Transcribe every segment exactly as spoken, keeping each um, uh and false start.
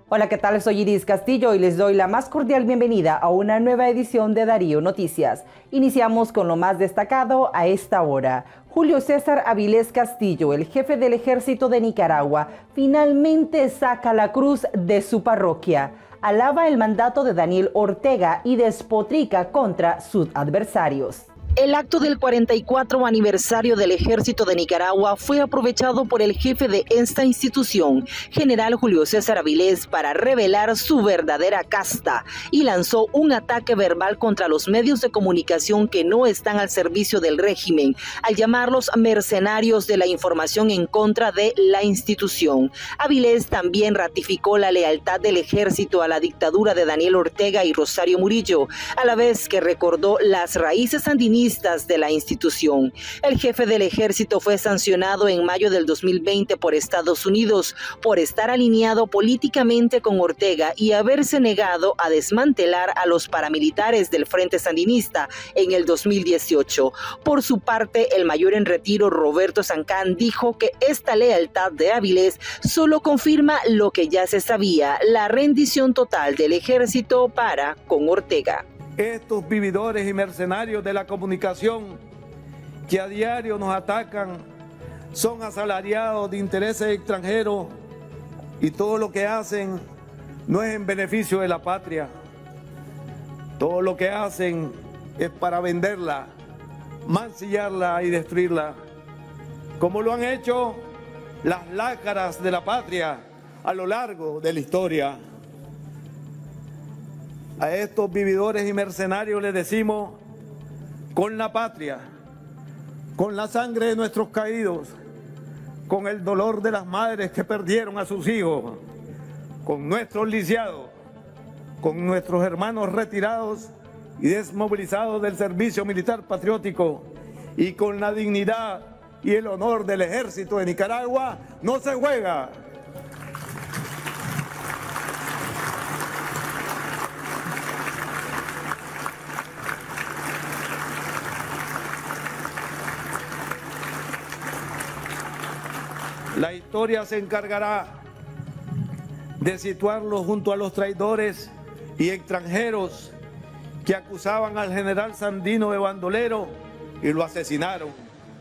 Hola, ¿qué tal? Soy Iris Castillo y les doy la más cordial bienvenida a una nueva edición de Darío Noticias. Iniciamos con lo más destacado a esta hora. Julio César Avilés Castillo, el jefe del Ejército de Nicaragua, finalmente saca la cruz de su parroquia. Alaba el mandato de Daniel Ortega y despotrica contra sus adversarios. El acto del cuarenta y cuatro aniversario del Ejército de Nicaragua fue aprovechado por el jefe de esta institución, general Julio César Avilés, para revelar su verdadera casta y lanzó un ataque verbal contra los medios de comunicación que no están al servicio del régimen, al llamarlos mercenarios de la información en contra de la institución. Avilés también ratificó la lealtad del Ejército a la dictadura de Daniel Ortega y Rosario Murillo, a la vez que recordó las raíces sandinistas de la institución. El jefe del ejército fue sancionado en mayo del dos mil veinte por Estados Unidos por estar alineado políticamente con Ortega y haberse negado a desmantelar a los paramilitares del Frente Sandinista en el dos mil dieciocho. Por su parte, el mayor en retiro Roberto Sancán dijo que esta lealtad de Avilés solo confirma lo que ya se sabía, la rendición total del ejército para con Ortega. Estos vividores y mercenarios de la comunicación que a diario nos atacan son asalariados de intereses extranjeros y todo lo que hacen no es en beneficio de la patria. Todo lo que hacen es para venderla, mancillarla y destruirla, como lo han hecho las lácaras de la patria a lo largo de la historia. A estos vividores y mercenarios les decimos, con la patria, con la sangre de nuestros caídos, con el dolor de las madres que perdieron a sus hijos, con nuestros lisiados, con nuestros hermanos retirados y desmovilizados del servicio militar patriótico y con la dignidad y el honor del Ejército de Nicaragua, no se juega. La historia se encargará de situarlo junto a los traidores y extranjeros que acusaban al general Sandino de bandolero y lo asesinaron.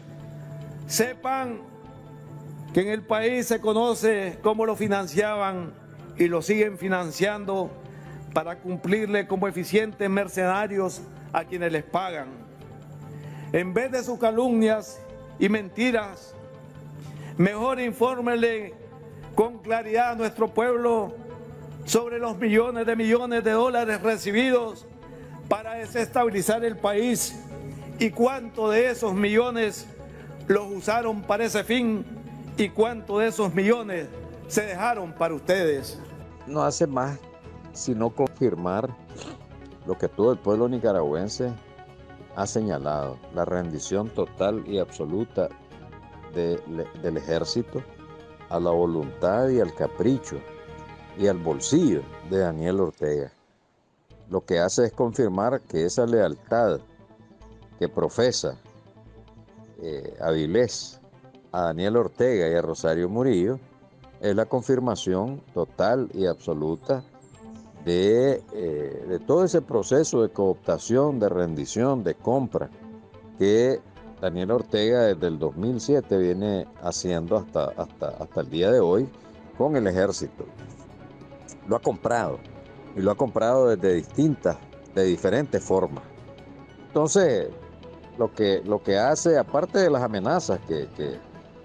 Sepan que en el país se conoce cómo lo financiaban y lo siguen financiando para cumplirle como eficientes mercenarios a quienes les pagan. En vez de sus calumnias y mentiras, mejor infórmenle con claridad a nuestro pueblo sobre los millones de millones de dólares recibidos para desestabilizar el país y cuánto de esos millones los usaron para ese fin y cuánto de esos millones se dejaron para ustedes. No hace más sino confirmar lo que todo el pueblo nicaragüense ha señalado, la rendición total y absoluta De, del ejército a la voluntad y al capricho y al bolsillo de Daniel Ortega. Lo que hace es confirmar que esa lealtad que profesa eh, Avilés a Daniel Ortega y a Rosario Murillo es la confirmación total y absoluta de, eh, de todo ese proceso de cooptación, de rendición, de compra que Daniel Ortega desde el dos mil siete viene haciendo hasta, hasta, hasta el día de hoy con el ejército. Lo ha comprado y lo ha comprado desde distintas, de diferentes formas. Entonces, lo que, lo que hace, aparte de las amenazas que, que,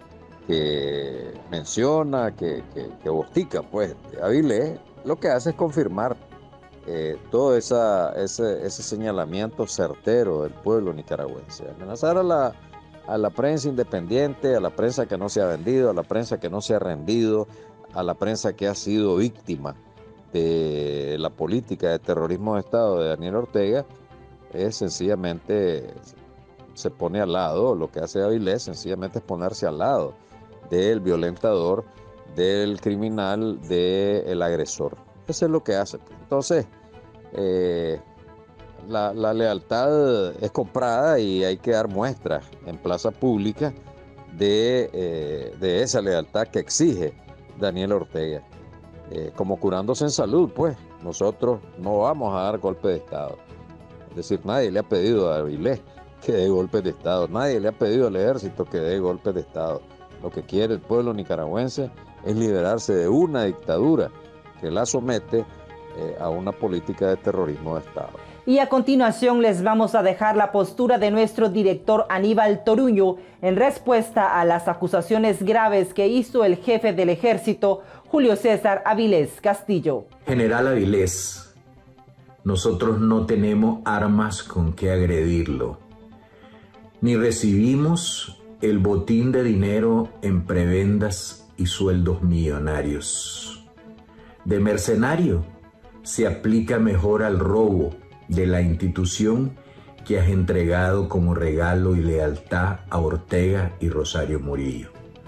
que menciona, que, que, que bostica, pues, Avilés, lo que hace es confirmar Eh, todo esa, ese, ese señalamiento certero del pueblo nicaragüense. Amenazar a la, a la prensa independiente, a la prensa que no se ha vendido, a la prensa que no se ha rendido, a la prensa que ha sido víctima de la política de terrorismo de Estado de Daniel Ortega, es sencillamente, se pone al lado, lo que hace Avilés sencillamente es ponerse al lado del violentador, del criminal, del agresor. Eso es lo que hace. Entonces, eh, la, la lealtad es comprada y hay que dar muestras en plaza pública de, eh, de esa lealtad que exige Daniel Ortega. eh, como curándose en salud, pues nosotros no vamos a dar golpe de Estado. Es decir, nadie le ha pedido a Avilés que dé golpes de Estado, nadie le ha pedido al ejército que dé golpes de Estado. Lo que quiere el pueblo nicaragüense es liberarse de una dictadura que la somete eh, a una política de terrorismo de Estado. Y a continuación les vamos a dejar la postura de nuestro director Aníbal Toruño en respuesta a las acusaciones graves que hizo el jefe del ejército, Julio César Avilés Castillo. General Avilés, nosotros no tenemos armas con que agredirlo, ni recibimos el botín de dinero en prebendas y sueldos millonarios. De mercenario se aplica mejor al robo de la institución que has entregado como regalo y lealtad a Ortega y Rosario Murillo.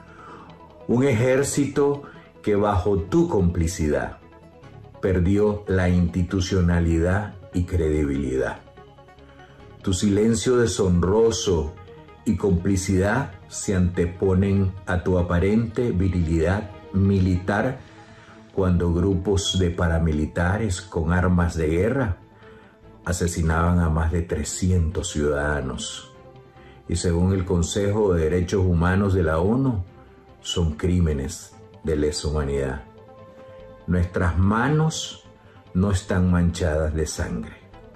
Un ejército que bajo tu complicidad perdió la institucionalidad y credibilidad. Tu silencio deshonroso y complicidad se anteponen a tu aparente virilidad militar cuando grupos de paramilitares con armas de guerra asesinaban a más de trescientos ciudadanos. Y según el Consejo de Derechos Humanos de la ONU, son crímenes de lesa humanidad. Nuestras manos no están manchadas de sangre.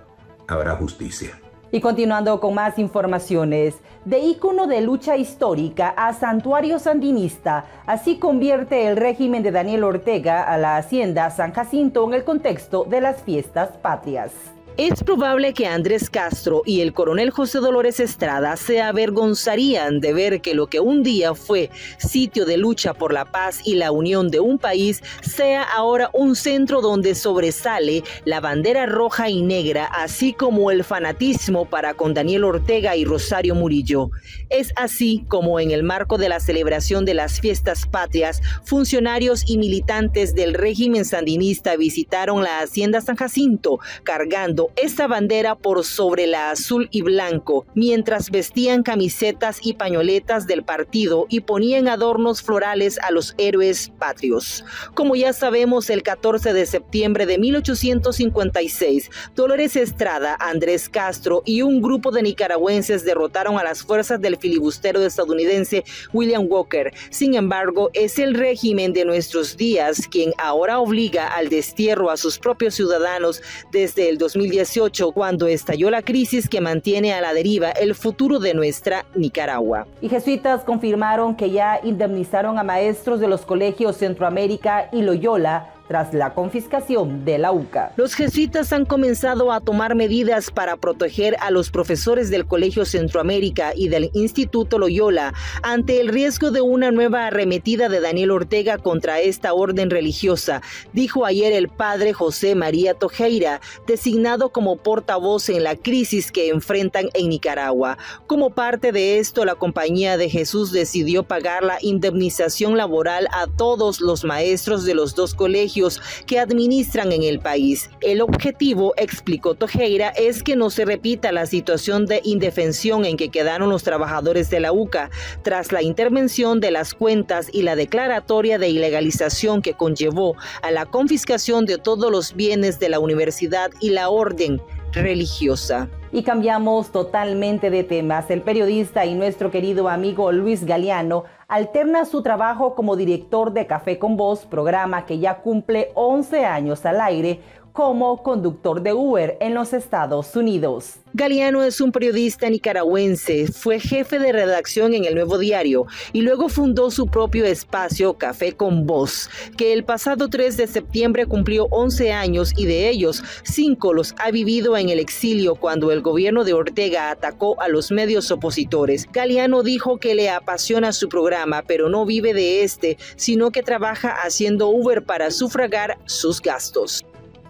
Habrá justicia. Y continuando con más informaciones, de ícono de lucha histórica a santuario sandinista, así convierte el régimen de Daniel Ortega a la hacienda San Jacinto en el contexto de las fiestas patrias. Es probable que Andrés Castro y el coronel José Dolores Estrada se avergonzarían de ver que lo que un día fue sitio de lucha por la paz y la unión de un país sea ahora un centro donde sobresale la bandera roja y negra, así como el fanatismo para con Daniel Ortega y Rosario Murillo. Es así como en el marco de la celebración de las fiestas patrias, funcionarios y militantes del régimen sandinista visitaron la hacienda San Jacinto, cargando esta bandera por sobre la azul y blanco, mientras vestían camisetas y pañoletas del partido y ponían adornos florales a los héroes patrios. Como ya sabemos, el catorce de septiembre de mil ochocientos cincuenta y seis, Dolores Estrada, Andrés Castro y un grupo de nicaragüenses derrotaron a las fuerzas del filibustero estadounidense William Walker. Sin embargo, es el régimen de nuestros días quien ahora obliga al destierro a sus propios ciudadanos desde el dos mil dieciocho, cuando estalló la crisis que mantiene a la deriva el futuro de nuestra Nicaragua. Y jesuitas confirmaron que ya indemnizaron a maestros de los colegios Centroamérica y Loyola tras la confiscación de la U C A. Los jesuitas han comenzado a tomar medidas para proteger a los profesores del Colegio Centroamérica y del Instituto Loyola ante el riesgo de una nueva arremetida de Daniel Ortega contra esta orden religiosa, dijo ayer el padre José María Tojeira, designado como portavoz en la crisis que enfrentan en Nicaragua. Como parte de esto, la Compañía de Jesús decidió pagar la indemnización laboral a todos los maestros de los dos colegios que administran en el país. El objetivo, explicó Tojeira, es que no se repita la situación de indefensión en que quedaron los trabajadores de la U C A tras la intervención de las cuentas y la declaratoria de ilegalización que conllevó a la confiscación de todos los bienes de la universidad y la orden religiosa. Y cambiamos totalmente de temas. El periodista y nuestro querido amigo Luis Galeano alterna su trabajo como director de Café con Voz, programa que ya cumple once años al aire, como conductor de Uber en los Estados Unidos. Galeano es un periodista nicaragüense, fue jefe de redacción en El Nuevo Diario y luego fundó su propio espacio Café con Voz, que el pasado tres de septiembre cumplió once años y de ellos cinco los ha vivido en el exilio cuando el gobierno de Ortega atacó a los medios opositores. Galeano dijo que le apasiona su programa, pero no vive de este, sino que trabaja haciendo Uber para sufragar sus gastos.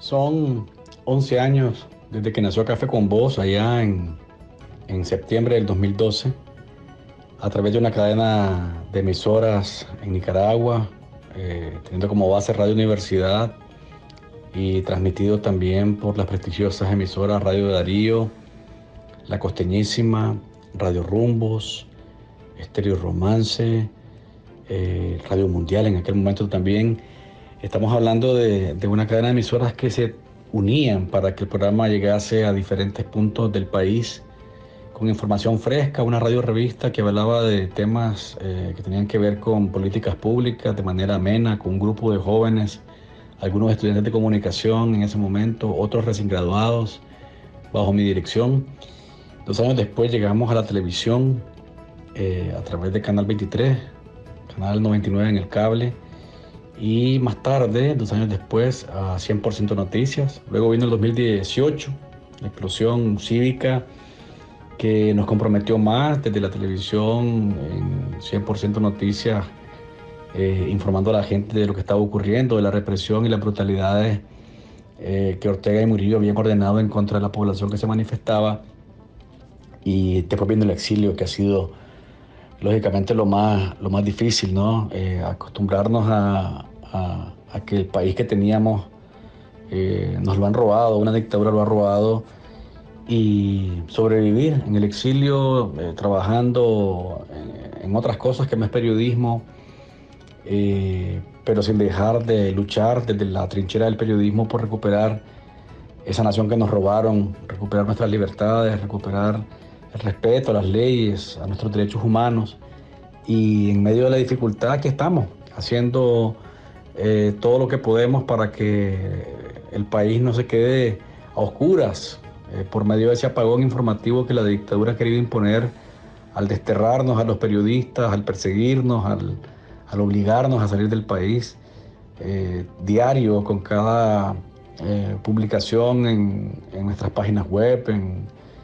Son once años desde que nació Café con Voz allá en, en septiembre del dos mil doce, a través de una cadena de emisoras en Nicaragua, eh, teniendo como base Radio Universidad y transmitido también por las prestigiosas emisoras Radio Darío, La Costeñísima, Radio Rumbos, Estéreo Romance, eh, Radio Mundial en aquel momento también. Estamos hablando de, de una cadena de emisoras que se unían para que el programa llegase a diferentes puntos del país con información fresca, una radio revista que hablaba de temas eh, que tenían que ver con políticas públicas de manera amena, con un grupo de jóvenes, algunos estudiantes de comunicación en ese momento, otros recién graduados, bajo mi dirección. Dos años después llegamos a la televisión eh, a través de Canal veintitrés, Canal noventa y nueve en el cable, y más tarde, dos años después, a cien por ciento Noticias. Luego vino el dos mil dieciocho, la explosión cívica que nos comprometió más desde la televisión en cien por ciento Noticias, eh, informando a la gente de lo que estaba ocurriendo, de la represión y las brutalidades eh, que Ortega y Murillo habían ordenado en contra de la población que se manifestaba. Y después viendo el exilio, que ha sido lógicamente lo más, lo más difícil, ¿no? Eh, acostumbrarnos a, a, a que el país que teníamos eh, nos lo han robado, una dictadura lo ha robado, y sobrevivir en el exilio, eh, trabajando en, en otras cosas que no es periodismo, eh, pero sin dejar de luchar desde la trinchera del periodismo por recuperar esa nación que nos robaron, recuperar nuestras libertades, recuperar el respeto a las leyes, a nuestros derechos humanos. Y en medio de la dificultad, aquí estamos, haciendo eh, todo lo que podemos para que el país no se quede a oscuras eh, por medio de ese apagón informativo que la dictadura ha querido imponer al desterrarnos a los periodistas, al perseguirnos, al, al obligarnos a salir del país eh, diario, con cada eh, publicación en, en nuestras páginas web, en,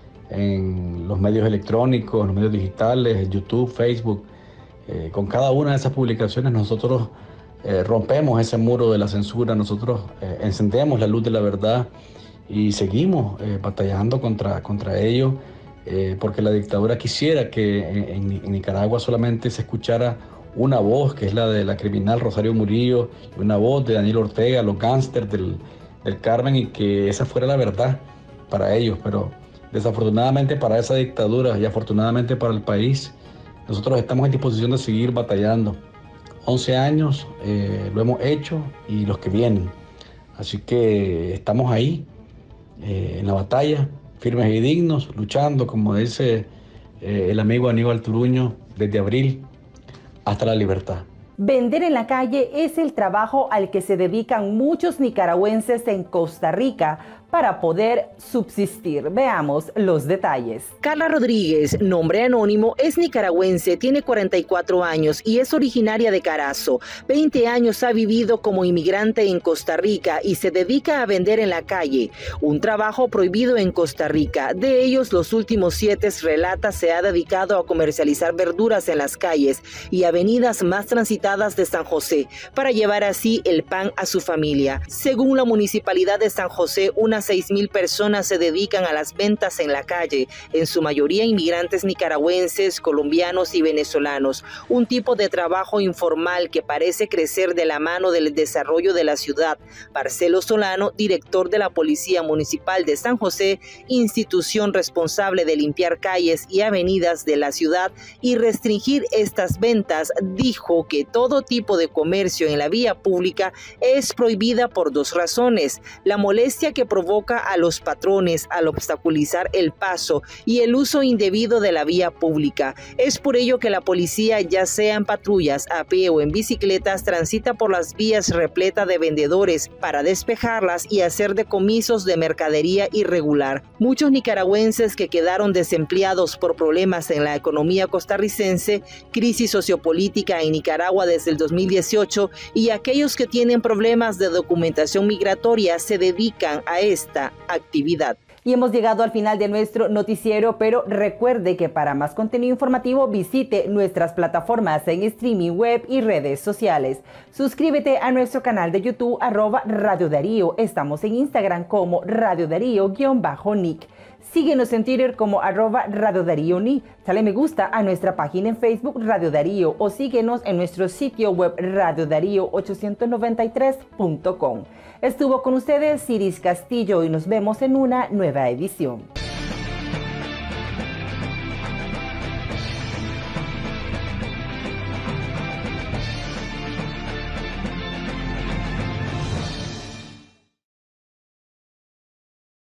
en los medios electrónicos, en los medios digitales, YouTube, Facebook. Eh, con cada una de esas publicaciones nosotros eh, rompemos ese muro de la censura, nosotros eh, encendemos la luz de la verdad y seguimos eh, batallando contra, contra ello, eh, porque la dictadura quisiera que en, en Nicaragua solamente se escuchara una voz, que es la de la criminal Rosario Murillo, y una voz de Daniel Ortega, los gángsters del, del Carmen, y que esa fuera la verdad para ellos. Pero desafortunadamente para esa dictadura y afortunadamente para el país, nosotros estamos en disposición de seguir batallando. once años eh, lo hemos hecho, y los que vienen. Así que estamos ahí, eh, en la batalla, firmes y dignos, luchando, como dice eh, el amigo Aníbal Turuño, desde abril hasta la libertad. Vender en la calle es el trabajo al que se dedican muchos nicaragüenses en Costa Rica para poder subsistir. Veamos los detalles. Carla Rodríguez, nombre anónimo, es nicaragüense, tiene cuarenta y cuatro años y es originaria de Carazo. veinte años ha vivido como inmigrante en Costa Rica y se dedica a vender en la calle, un trabajo prohibido en Costa Rica. De ellos, los últimos siete, relata, se ha dedicado a comercializar verduras en las calles y avenidas más transitadas de San José, para llevar así el pan a su familia. Según la Municipalidad de San José, unas seis mil personas se dedican a las ventas en la calle, en su mayoría inmigrantes nicaragüenses, colombianos y venezolanos, un tipo de trabajo informal que parece crecer de la mano del desarrollo de la ciudad. Marcelo Solano, director de la Policía Municipal de San José, institución responsable de limpiar calles y avenidas de la ciudad y restringir estas ventas, dijo que todo tipo de comercio en la vía pública es prohibida por dos razones: la molestia que provoca a los patrones al obstaculizar el paso y el uso indebido de la vía pública. Es por ello que la policía, ya sea en patrullas, a pie o en bicicletas, transita por las vías repleta de vendedores para despejarlas y hacer decomisos de mercadería irregular. Muchos nicaragüenses que quedaron desempleados por problemas en la economía costarricense, crisis sociopolítica en Nicaragua desde el dos mil dieciocho, y aquellos que tienen problemas de documentación migratoria se dedican a esta actividad. Y hemos llegado al final de nuestro noticiero, pero recuerde que para más contenido informativo visite nuestras plataformas en streaming, web y redes sociales. Suscríbete a nuestro canal de YouTube, arroba Radio Darío. Estamos en Instagram como Radio Darío-Nick. Síguenos en Twitter como arroba Radio Darío Ni. Dale me gusta a nuestra página en Facebook Radio Darío o síguenos en nuestro sitio web radio darío ochocientos noventa y tres punto com. Estuvo con ustedes Ciris Castillo y nos vemos en una nueva edición.